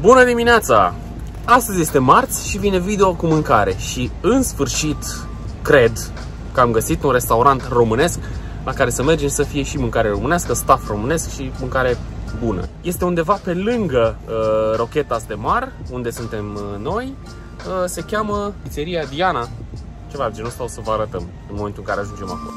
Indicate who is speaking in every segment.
Speaker 1: Bună dimineața! Astăzi este marți și vine video cu mâncare și în sfârșit cred că am găsit un restaurant românesc la care să mergem să fie și mâncare românească, staff românesc și mâncare bună. Este undeva pe lângă Rochetas de Mar, unde suntem noi. Se cheamă Pizzeria Diana. Ceva de genul ăsta o să vă arătăm în momentul în care ajungem acolo.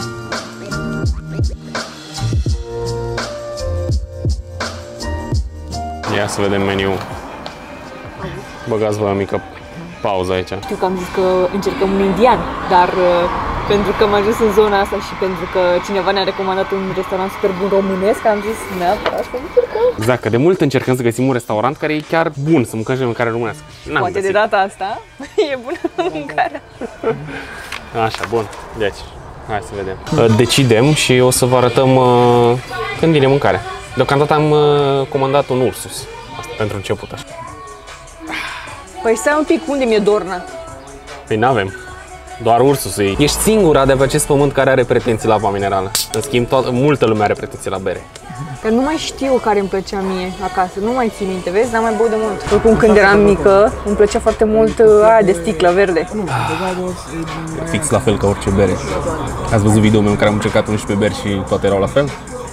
Speaker 1: Ia să vedem meniul. Băgați-vă o mică pauză aici.
Speaker 2: Știu că am zis că încercăm un indian, dar pentru că am ajuns în zona asta și pentru că cineva ne-a recomandat un restaurant super bun românesc, am zis neapărat să încercăm.
Speaker 1: Exact, că de mult încercăm să găsim un restaurant care e chiar bun, să mâncăm și mâncare românească.
Speaker 2: Poate de data asta e bună mâncarea.
Speaker 1: Așa, bun. Deci, hai să vedem. Decidem și o să vă arătăm când vine mâncare. Deocamdată am comandat un Ursus. Asta pentru început, așa.
Speaker 2: Păi stai un pic, unde mi-e Dorna?
Speaker 1: Păi n-avem. Doar Ursusul. Ești singura de pe acest pământ care are pretenții la apa minerală. În schimb, multă lume are pretenții la bere.
Speaker 2: Că nu mai știu care îmi plăcea mie acasă, nu mai țin minte, vezi? N-am mai băut de mult. Oricum, când eram mică, îmi plăcea foarte mult aia de sticlă verde.
Speaker 3: Fix la fel ca orice bere. Ați văzut video-ul meu în care am încercat 11 beri și toate erau la fel?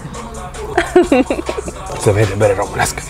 Speaker 3: Se vede bere românească.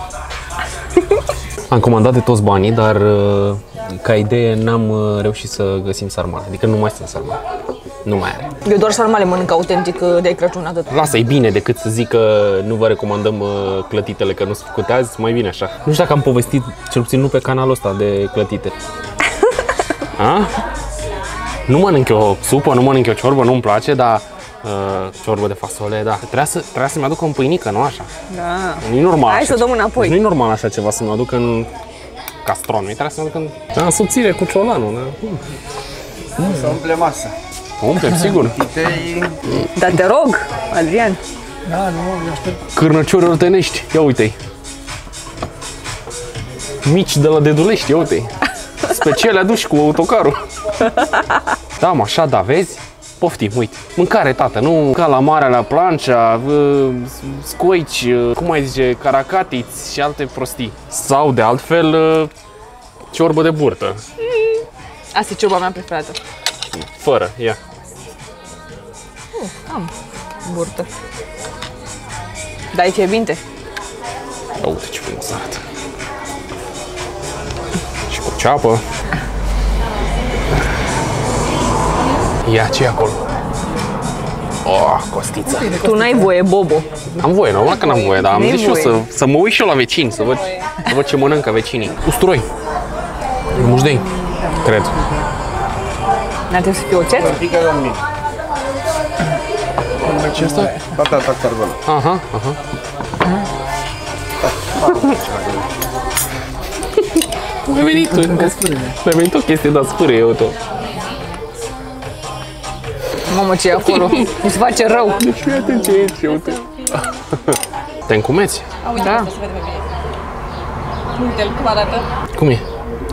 Speaker 1: Am comandat de toți banii, dar ca idee n-am reușit să găsim sarmale. Adică nu mai sunt sarmale. Nu mai are.
Speaker 2: Eu doar sarmale mănânc autentic de Crăciun, atât.
Speaker 1: Lasă, e bine decât să zic că nu vă recomandăm clătitele, că nu sunt făcute azi, mai bine așa. Nu știu dacă am povestit, cel puțin nu pe canalul ăsta, de clătite. A? Nu mănânc eu supă, nu mănânc eu ciorbă, nu-mi place, dar ciorbă de fasole, da. Trebuia să-mi aduc o pâinică, nu așa?
Speaker 2: Da.
Speaker 1: Nu-i normal.
Speaker 2: Hai să o dăm înapoi.
Speaker 1: Nu-i normal așa ceva, să-mi aduc în castron. Nu-i trebuie să-mi aduc în... Da, subțire cu ciolanul, da.
Speaker 4: Să umple masa.
Speaker 1: Umplem, sigur.
Speaker 2: Dar te rog, Adrian.
Speaker 4: Da, nu, aștept.
Speaker 1: Cârnăciori ortănești, ia uite-i. Mici de la Dedulești, ia uite-i. Speciale aduși cu autocarul. Da, mă, așa, da, vezi? Poftim, uite. Mâncare, tată, nu ca la mare, la plancea, scoici, cum mai zice, caracatiți și alte prostii. Sau, de altfel, ciorbă de burtă.
Speaker 2: Asta e ciorba mea preferată.
Speaker 1: Fără, ia.
Speaker 2: Am burtă. Dai fierbinte.
Speaker 1: Ia uite ce frumos arată. Și cu ceapă. Ia ce e acolo? Oh, costița.
Speaker 2: Tu n-ai voie, Bobo.
Speaker 1: Am voie, normal că n-am voie, dar am zis și eu să mă uit și eu la vecini, să văd ce mănâncă vecinii. Usturoi. Mușdei, cred.
Speaker 2: N-ar trebui să fie oțet?
Speaker 4: Pică la mine.
Speaker 1: Ce asta?
Speaker 4: Batata carbonă.
Speaker 1: Aha, aha. Mi-a venit o chestie de spârâie, uite.
Speaker 2: Mamă, ce e acolo? Mi se face rău.
Speaker 1: Deci fii atent ce e aici, uite. Te încumeți?
Speaker 2: Da.
Speaker 5: Uite-l cum arată.
Speaker 1: Cum e?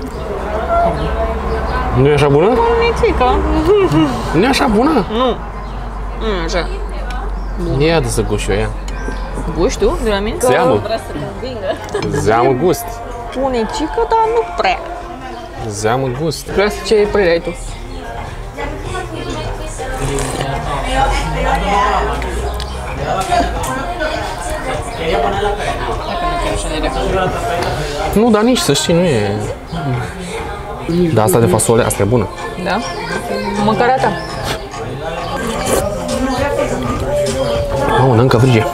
Speaker 1: Nu e așa bună?
Speaker 5: Micică.
Speaker 1: Nu e așa bună?
Speaker 2: Nu. Așa.
Speaker 1: Ia de să guși eu, ia.
Speaker 2: Guși tu de la mine?
Speaker 1: Zeamă.
Speaker 5: Vrea să te învingă.
Speaker 1: Zeamă gust.
Speaker 2: Punicică, dar nu prea.
Speaker 1: Zeamă gust.
Speaker 2: Ce părere ai tu?
Speaker 1: Nu, dar nici să știi, nu e... Dar asta de fasole, asta e bună.
Speaker 2: Da? Mâncarea ta.
Speaker 1: Mamă, încă frige.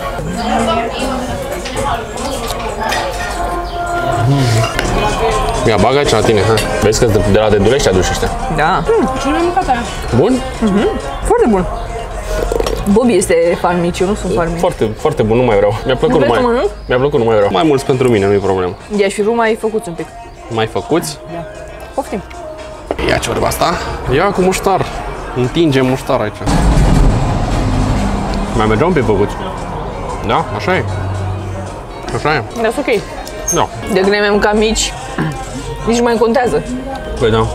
Speaker 1: Ia, bagă aici la tine, ha. Vezi că de la Dedulești aduci ăștia.
Speaker 2: Da.
Speaker 5: Cine mai mâncat aia?
Speaker 1: Bun?
Speaker 2: Foarte bun. Bobby este fan mic, eu nu sunt fan mic.
Speaker 1: Foarte, foarte bun, nu mai vreau. Mi-a plăcut, Mi-a plăcut, nu mai vreau. Mai mulți pentru mine, nu-i problemă.
Speaker 2: I-aș fi vrut mai făcuți un pic.
Speaker 1: Mai făcuți?
Speaker 2: Da. Poftim.
Speaker 1: Ia ciorba asta. Ia cu muștar. Întingem muștar aici. Mai mergea un pic făcuți. Da, așa e. Așa e.
Speaker 2: Da, ok.
Speaker 1: Da.
Speaker 2: De când ai mâncat mici, nici nu mai contează.
Speaker 1: Păi da.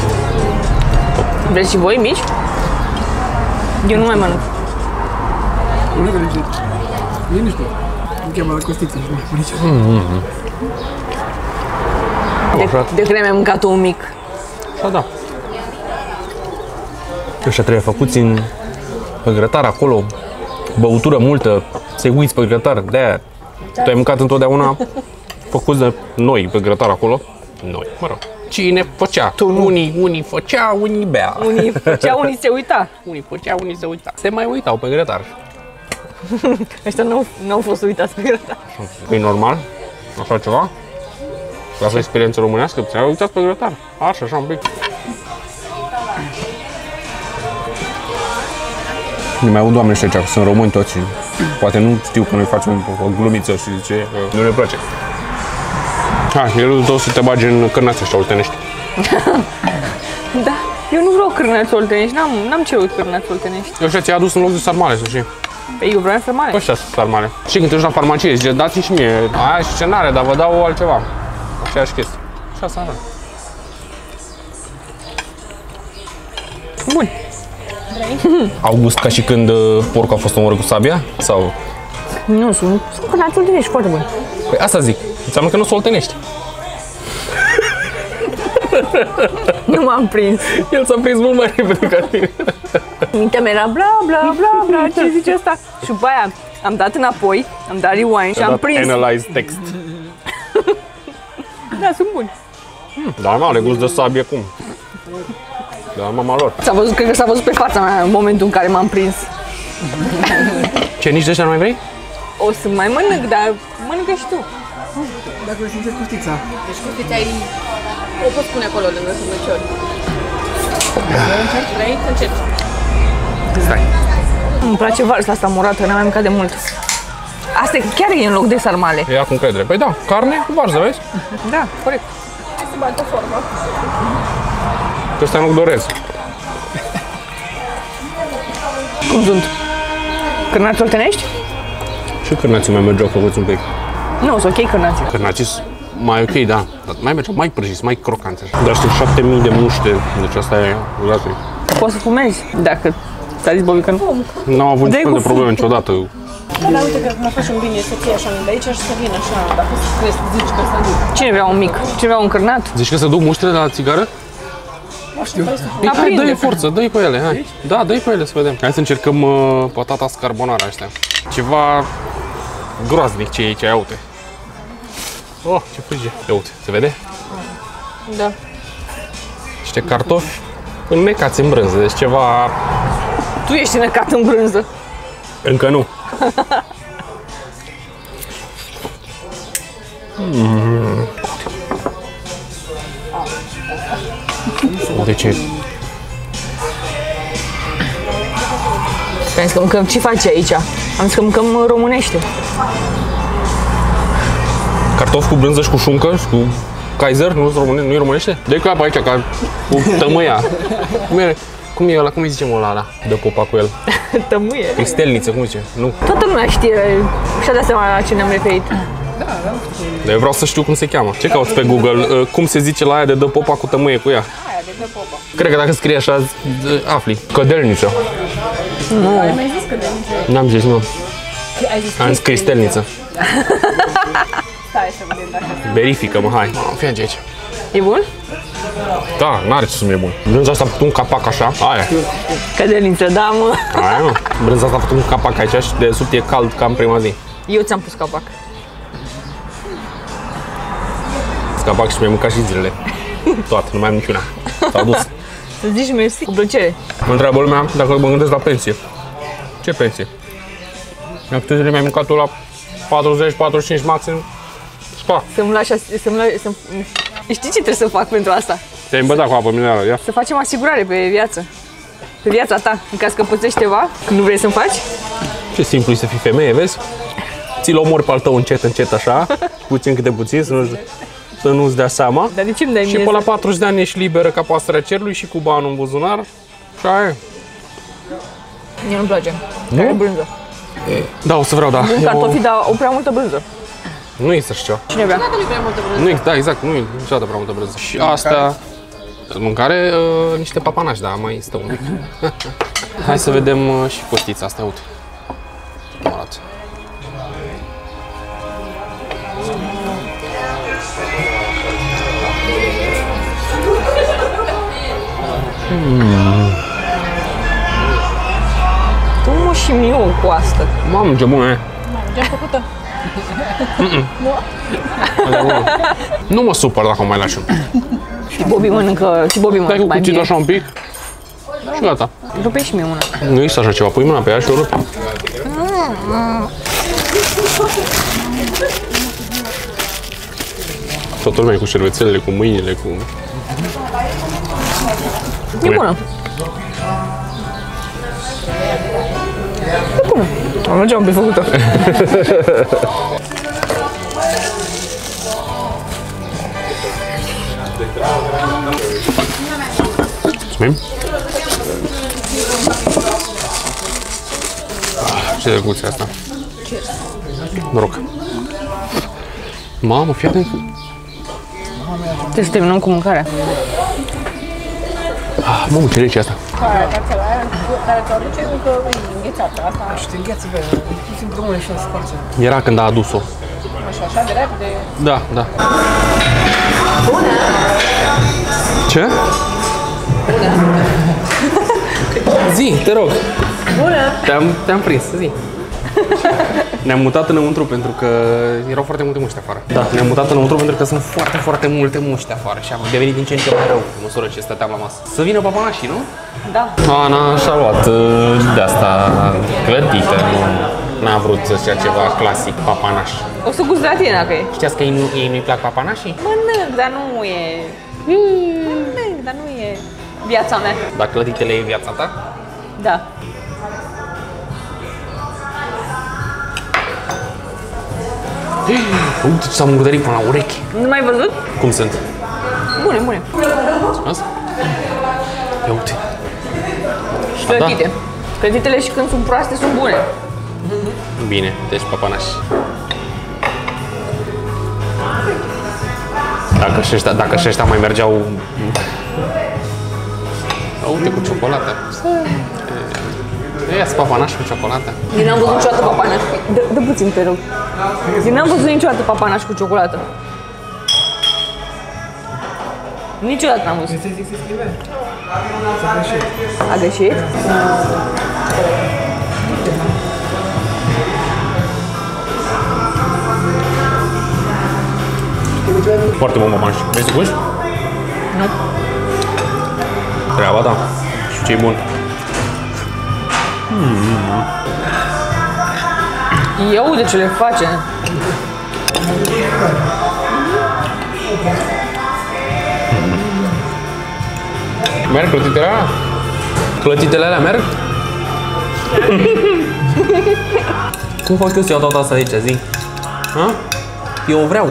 Speaker 2: Vreți și voi mici? Eu nu mai mănânc.
Speaker 4: Nu că liniște. Liniște. Îmi cheamă la Costiță și
Speaker 2: De când ai mâncat un mic?
Speaker 3: Așa da. Ăștia trebuie făcuți pe grătar acolo, băutură multă, se uiți pe grătar, de-aia. Tu ai mâncat întotdeauna făcuți de noi pe grătar acolo? Noi, mă rog. Cine făcea? Unii făcea, unii bea.
Speaker 2: Unii făcea, unii se uita.
Speaker 3: Unii făcea, unii se uita. Se mai uitau pe grătar.
Speaker 2: Ăștia n-au fost uitați pe grătar.
Speaker 3: E normal? Așa ceva? Lasă experiență românească, ți-ai uitat pe grătar. Așa un pic. Ne mai aud oameni ăștia că sunt români toți și poate nu știu că noi facem o glumiță și zice nu ne place. Hai, el tot să te bagi în cârnați ăștia oltenești.
Speaker 2: Da, eu nu vreau cârnați oltenești, n-am cerut cârnați oltenești.
Speaker 3: Eu ăștia ți-ai adus în loc de sarmale, să știi.
Speaker 2: Păi eu vreau sarmale.
Speaker 3: Ăștia sunt sarmale. Și când te duci la farmacie, zice, dați-mi și mie aia și ce n-are, dar vă dau altceva. Aceeași chestie. Și asta are.
Speaker 2: Bun.
Speaker 3: Au gust ca și când porcul a fost omorât cu sabia? Sau?
Speaker 2: Nu, sunt cârnați oltenești foarte buni.
Speaker 3: Păi asta zic. Înseamnă că nu sunt oltenești.
Speaker 2: Nu m-am prins.
Speaker 3: El s-a prins mult mai repede ca tine.
Speaker 2: Mintea mea era bla bla bla bla, ce zice asta? Și după aia am dat înapoi, am dat rewind și am prins.
Speaker 3: Analyze text.
Speaker 2: Da, sunt buni.
Speaker 3: Dar mă, are gust de sabie cum? Da, mama lor.
Speaker 2: S-a văzut, cred că s-a văzut pe fața mea în momentul în care m-am prins.
Speaker 3: Ce, nici de ăștia nu mai vrei?
Speaker 2: O să mai mănânc, dar mănâncă și tu.
Speaker 4: Dacă o simțeți Costița.
Speaker 5: Deci cu câte ai... O poți pune acolo lângă sămăciori. Vrei să începi?
Speaker 3: Stai.
Speaker 2: Îmi place varsa asta murată, n-am mai mâncat de mult. Asta chiar e în loc de sarmale.
Speaker 3: Ia cu încredere. Păi da, carne cu varză, vezi?
Speaker 2: Da, corect.
Speaker 5: Hai să bată formă.
Speaker 3: Că ăstea nu doresc.
Speaker 2: Cum sunt? Cârnați oltenești?
Speaker 3: Și cârnații mai mergeau făcuți un pic.
Speaker 2: Nu, sunt ok cârnații.
Speaker 3: Cârnații sunt mai ok, da. Dar mai mergeau, mai prăjiți, mai crocanți. Dar știu 7000 de muște, deci asta e groaznic.
Speaker 2: Poți să fumezi, dacă ți-a zis Bobby că nu.
Speaker 3: N-am avut niciun fel de probleme niciodată.
Speaker 5: Da, dar uite că mă faci un bine să fie așa de aici și să vină așa, dacă crezi, zici că să duc.
Speaker 2: Cine vrea un mic? Cine vrea un cârnat?
Speaker 3: Zici că se duc muștele de la țigară? Păi hai, dă-i forță, dă-i pe ele, hai. Da, dă-i pe ele să vedem. Hai să încercăm patata carbonara astea. Ceva groaznic ce e aici, ia uite. Oh, ce frige. Ia uite, se vede?
Speaker 2: Da.
Speaker 3: Niște cartofi înnecați în brânză, deci ceva...
Speaker 2: Tu ești înnecat în brânză.
Speaker 3: Încă nu. De ce?
Speaker 2: Am zis că mâncăm, ce faci aici? Am zis că mâncăm românește.
Speaker 3: Cartofi cu brânză și cu șuncă și cu Kaiser, nu e românește? Dă-i cu apa aici, ca cu tămâia. Cum e ăla? Cum îi zicem ăla? Dă popa cu el.
Speaker 2: Tămâie.
Speaker 3: Cristelniță, cum zice? Nu.
Speaker 2: Toată lumea știe și-a dat seama la ce ne-am referit.
Speaker 3: Dar eu vreau să știu cum se cheamă. Ce cauți pe Google? Cum se zice la aia de dă popa cu tămâie cu ea?
Speaker 5: Aia de dă popa.
Speaker 3: Cred că dacă scrie așa, afli. Cădelniță.
Speaker 2: Nu.
Speaker 5: Ai mai zis că de nici...
Speaker 3: N-am zis, nu.
Speaker 5: Ai zis
Speaker 3: Am zis cristelniță.
Speaker 5: stai să vedem dacă...
Speaker 3: Verifică-mă, hai. Fii aici.
Speaker 2: E bun?
Speaker 3: Da, n-are ce să fie bun. Brânza asta a făcut un capac așa. Aia.
Speaker 2: Cădelniță, da, mă.
Speaker 3: Aia, mă. Brânza asta a făcut un capac aici și de sub e cald ca în prima zi.
Speaker 2: Eu ți-am pus capac.
Speaker 3: Capac și mi-am mâncat și zilele. Toate, nu mai am niciuna. S-au dus.
Speaker 2: Să zici mersi, cu plăcere.
Speaker 3: Mă întreabă lumea dacă mă gândesc la pensie. Ce pensie? Mi-am câte zile mi-am mâncat-o la 40-45 maxim. Spa.
Speaker 2: Să-mi lași, Știi ce trebuie să fac pentru asta?
Speaker 3: Te-ai îmbătat cu apă minerală, ia.
Speaker 2: Să facem asigurare pe viață. Pe viața ta, în caz că pățești ceva, nu vrei să-mi faci?
Speaker 3: Ce simplu e să fii femeie, vezi? Ți-l omori pe al tău încet, așa, puțin câte puțin, să nu-ți dea seama.
Speaker 2: Dar de ce îmi dai
Speaker 3: Și
Speaker 2: mie
Speaker 3: pe la
Speaker 2: să...
Speaker 3: 40 de ani ești liberă ca pasărea cerului și cu banul în buzunar. Și aia e.
Speaker 2: Mie nu-mi place.
Speaker 3: Nu?
Speaker 2: Care brânză.
Speaker 3: Da, o să vreau, da.
Speaker 2: Bun cartofi, dar o prea multă brânză.
Speaker 3: Nu există așa ceva.
Speaker 2: Cine vrea?
Speaker 5: Dacă nu prea multă brânză.
Speaker 3: Nu există, da, exact, nu e niciodată prea multă brânză. Și asta, mâncare, niște papanași, da, mai stă un pic. Hai să vedem și costița asta, uite. Cum arată?
Speaker 2: Tu mă și miu cu asta.
Speaker 3: Mamă, ce bună e!
Speaker 5: Ce-am făcut-o?
Speaker 3: Nu mă supăr dacă o mai lași.
Speaker 2: Și Bobby mănâncă, și Bobby
Speaker 3: Dai cu
Speaker 2: mănâncă mai
Speaker 3: cuțitul
Speaker 2: bine.
Speaker 3: așa un pic și gata.
Speaker 2: Rupe și mie una.
Speaker 3: Nu există așa ceva, pui mâna pe ea și o rupi. Toată lumea cu șervețelele, cu mâinile, cu...
Speaker 2: E bună. E bună. Am mergeam pe făcută.
Speaker 3: Mulțumim. Ce drăguț e asta. Noroc. Mamă, fii atent.
Speaker 2: Trebuie să terminăm cu mâncarea.
Speaker 3: Mamă, ce rece e asta.
Speaker 5: Care ți-o aduce încă înghețată. Asta
Speaker 4: Și te îngheață pe ea, puțin rămâne și la sparge.
Speaker 3: Era când a adus-o.
Speaker 5: așa de repede.
Speaker 3: Da, da. Ce? Zi, te rog.
Speaker 5: Bună!
Speaker 3: Te-am prins, zi. Ne-am mutat înăuntru pentru că erau foarte multe muști afară. Da, ne-am mutat înăuntru pentru că sunt foarte, foarte multe muști afară și am devenit din ce în ce mai rău în măsură ce stăteam la masă. Să vină papanașii, nu?
Speaker 2: Da.
Speaker 3: Ana și-a luat de-asta clătită, n-a vrut să-și ia ceva clasic, papanaș.
Speaker 2: O să gust de la tine dacă e.
Speaker 3: Știați că ei nu-i plac papanașii?
Speaker 2: Mănânc, dar nu e... Mănânc, dar nu e viața mea.
Speaker 3: Dar clătitele e viața ta?
Speaker 2: Da.
Speaker 3: Uite ce s-a murdărit până la urechi.
Speaker 2: Nu mai ai văzut?
Speaker 3: Cum sunt?
Speaker 2: Bune, bune.
Speaker 3: Asta? Ia uite.
Speaker 2: Și clătite. Clătitele și când sunt proaste sunt bune.
Speaker 3: Bine, deci papanași. Dacă și ăștia mai mergeau... Uite, cu ciocolată. Ia-ți papanaș cu ciocolată.
Speaker 2: Eu n-am văzut niciodată papanaș. Dă puțin, te rog. Eu n-am văzut niciodată papanaș cu ciocolată. Niciodată n-am văzut.
Speaker 4: Se scrie?
Speaker 2: A greșit?
Speaker 3: Foarte bun papanaș. Vrei să guși?
Speaker 2: Nu.
Speaker 3: Treaba, da. Și ce-i bun.
Speaker 2: Ia uite ce le face.
Speaker 3: Merg clătitele alea? Clătitele alea merg? Cum fac eu să iau toată asta aici, zi? Ha? Eu o vreau.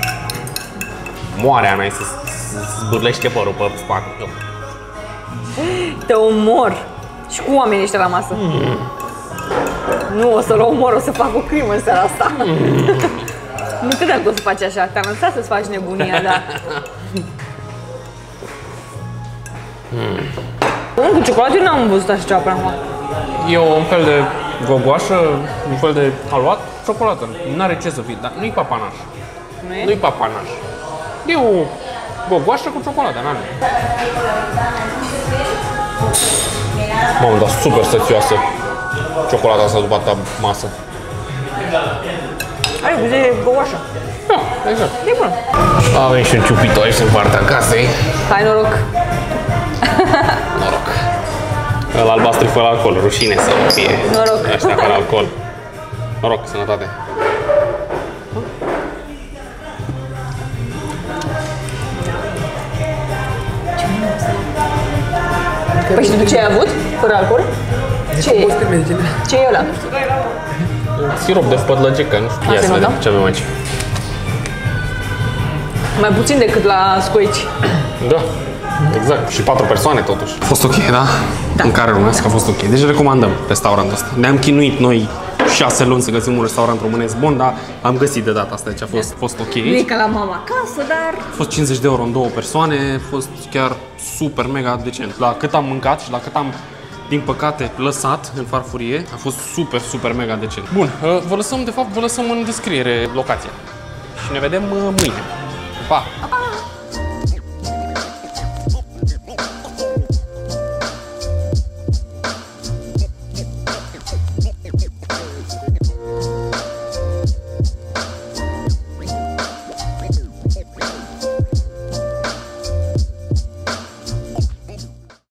Speaker 3: Moare Ana să zbârlește părul pe spate.
Speaker 2: Te omor. Și cu oamenii ăștia la masă. Nu o să-l omor, o să fac o crimă în seara asta. Nu credeam că o să faci așa. Te-am lăsat să-ți faci nebunia, dar... Cu ciocolată eu n-am văzut așa ceva până acum.
Speaker 3: E un fel de gogoașă, un fel de haluat, ciocolată. N-are ce să fie, dar nu-i papanaș.
Speaker 2: Nu e?
Speaker 3: Nu-i papanaș. E o gogoașă cu ciocolată, n-are. Mamă, dar super sățioasă ciocolata asta după atâta masă.
Speaker 2: Are gust de gogoașă.
Speaker 3: Da, exact.
Speaker 2: E bună.
Speaker 3: Avem și un ciupito aici în partea casei.
Speaker 2: Hai noroc.
Speaker 3: Noroc. Ăla albastru e fără alcool, rușine să fie.
Speaker 2: Noroc.
Speaker 3: Ăștia fără alcool. Noroc, sănătate.
Speaker 2: Păi și tu ce ai avut? Fără alcool? Ce e? Ce e ăla?
Speaker 3: Sirop de pătlăgică, nu știu. Ia să vedem ce avem aici.
Speaker 2: Mai puțin decât la scoici.
Speaker 3: Da, exact. Și 4 persoane totuși. A fost ok, da? Da. În care românesc a fost ok. Deci recomandăm restaurantul ăsta. Ne-am chinuit noi 6 luni să găsim un restaurant românesc bun, dar am găsit de data asta, deci a fost ok.
Speaker 2: Nu e ca la mama acasă, dar...
Speaker 3: A fost 50 de euro în 2 persoane, a fost chiar super mega decent. La cât am mâncat și la cât am din păcate, lăsat în farfurie. A fost super, super mega decent. Bun, vă lăsăm în descriere locația. Și ne vedem mâine. Pa!